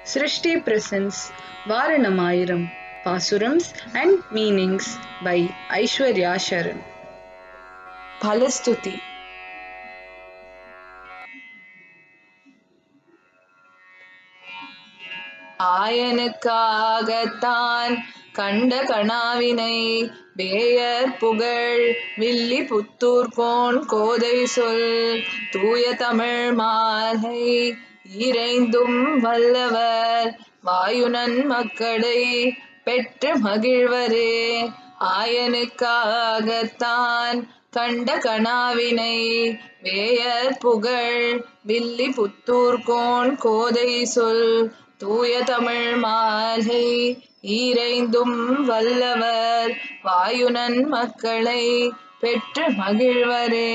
Srishti presents Varanamayiram Pasurams and Meanings by Aishwarya Sharan. Phalastuti. ஆயனுக்காகத்தான் கண்ட கனாவினை wear புகழ் வில்லி புத்தூர்கோன் கோதை சொல் தூய தமிழ் மாலை இறைந்தும் வல்லவர் வாயுனன் மக்களை பெற்று மகிழ்வரே. ஆயனுக்காகத்தான் கண்ட கனாவினை வேயர் புகழ் வில்லி புத்தூர்கோன் கோதை சொல் தூய தமிழ் மாலை ஈரைந்தும் வல்லவர் வாயுனன் மக்களை பெற்று மகிழ்வரே.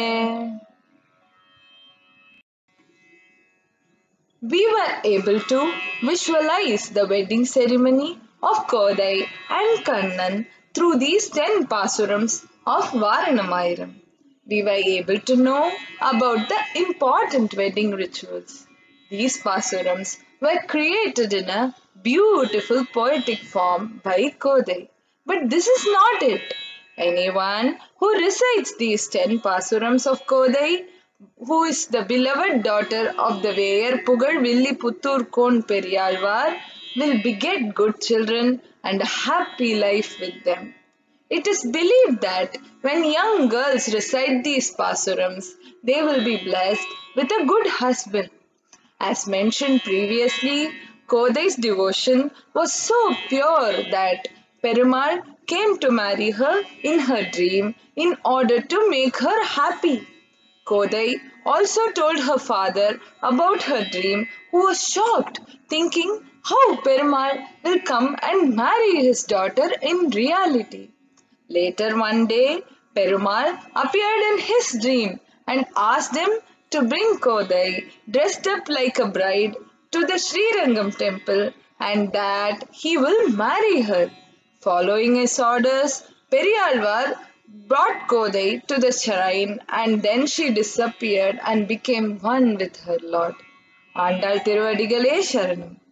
We were able to visualize the wedding ceremony of Kodai and Kannan through these 10 pasurams of Varanamayiram. We were able to know about the important wedding rituals. These pasurams were created in a beautiful poetic form by Kodai. But this is not it. Anyone who recites these 10 pasurams of Kodai, who is the beloved daughter of the Veyar Pugal Villi Puttur Kon Periyalvar, will beget good children and a happy life with them. It is believed that when young girls recite these pasurams, they will be blessed with a good husband. As mentioned previously, Kodai's devotion was so pure that Perumal came to marry her in her dream in order to make her happy. Kodai also told her father about her dream, who was shocked, thinking how Perumal will come and marry his daughter in reality. Later one day, Perumal appeared in his dream and asked him to bring Kodai dressed up like a bride to the Srirangam temple and that he will marry her. Following his orders, Periyalvar brought Kodai to the shrine and then she disappeared and became one with her Lord. Andal Tiruvadigalé Sharanam.